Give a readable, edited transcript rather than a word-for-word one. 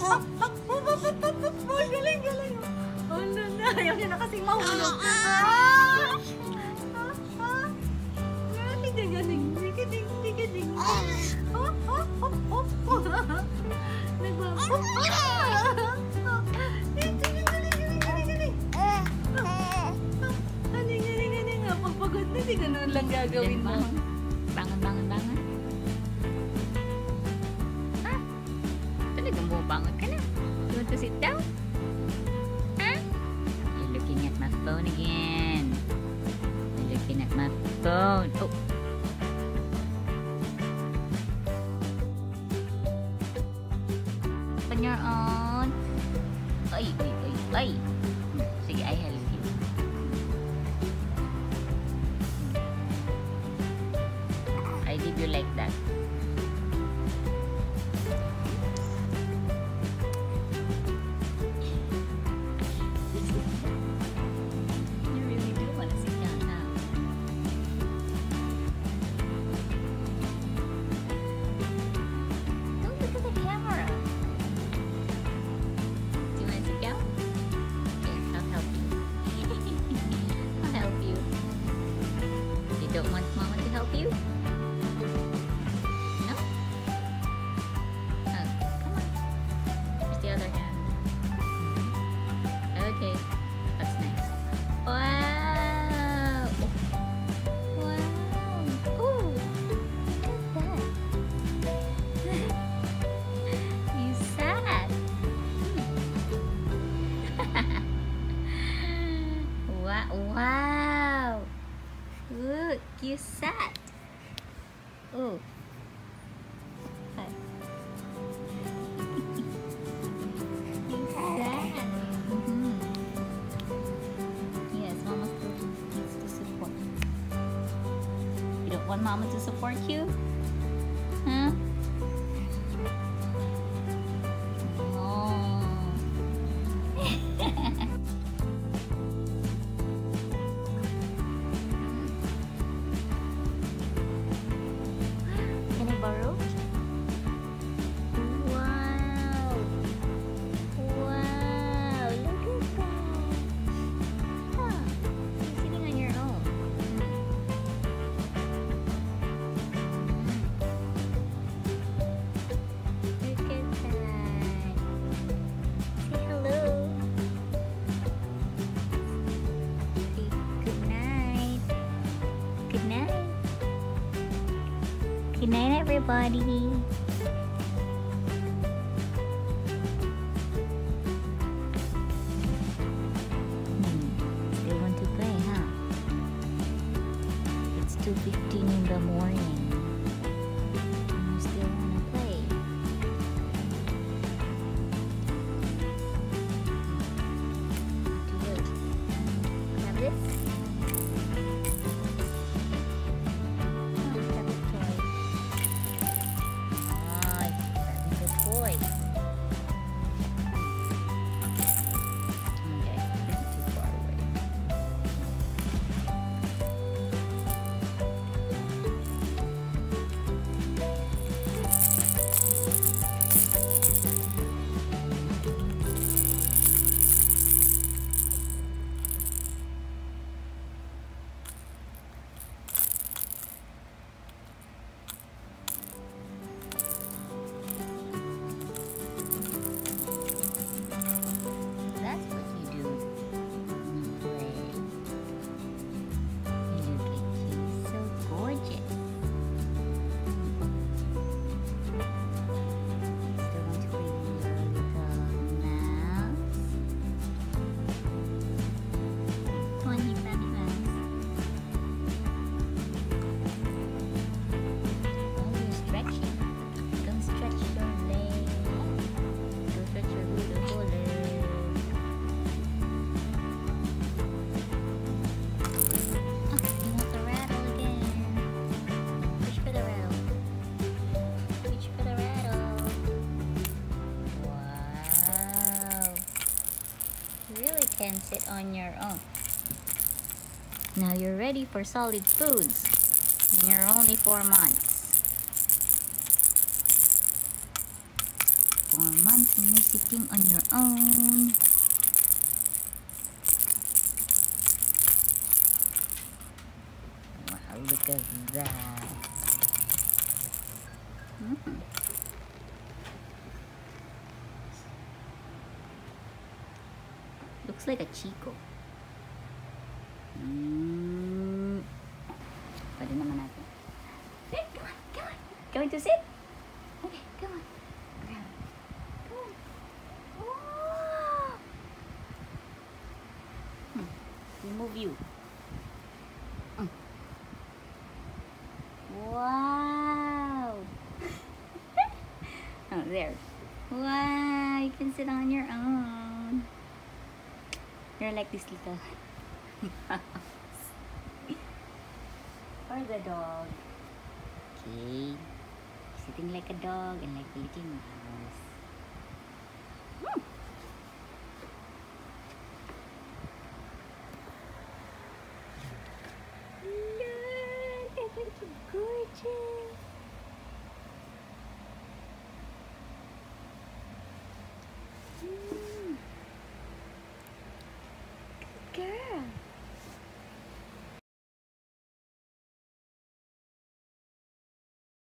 Galing, galing. Oh, na. Ayaw niya na kasing mahulog. Galing, galing. Tigading, tigading. Nagbabok. Galing, galing, galing. Galing nga. Pagpagod na, di ganun lang gagawin mo. Bangon, bangon, bangon. Talagang bumabangon ka na. You want to sit down? Huh? You're looking at my phone again. You're looking at my phone. Oh. On your own. Ay, ay, ay, ay. Sige, I help you. I leave you like that. You really do want to sit down now. Don't look at the camera. Do you want to sit down? Okay, I'll help you. I'll help you. You don't want Mama to help you? No? Oh, come on. Where's the other hand? Okay, that's nice. Wow! Wow! Ooh! Look at that! You sat! Wow! Wow! Look, you sat! Oh! Hi. You sat! Yes, Mama still needs to support. You don't want Mama to support you? Huh? Oh. Can I borrow? Wow! Wow! Look at that! Huh? You're sitting on your own. Look at that! Say hello! Say good night! Good night! Good night, everybody! Still want to play, huh? It's 2:15 in the morning. And you still want to play? What do you do? Grab this? Oh, grab a toy. Ah, you're grabbing the toy. Okay, this is too far away. That's what you do when you play. Look at you, so gorgeous. Still want to play with your little mouse? Come on, you grab your mouse. Oh, you're stretching. Go stretch your leg. Go stretch your beautiful leg. Oh, you want the rattle again. Reach for the rattle. Reach for the rattle. Wow. You really can sit on your own. Now you're ready for solid foods. And you're only 4 months. months and you're sitting on your own. Wow, look at that. Looks like a Chico. Pwede naman natin. Hey, come on, come on. Going to sit? Okay, come on. Come on. Oh. Remove you. Wow. Oh, there. Wow, you can sit on your own. You're like this little or the dog. Okay. Sitting like a dog and like a little mouse. Look, I think you're gorgeous. Good girl.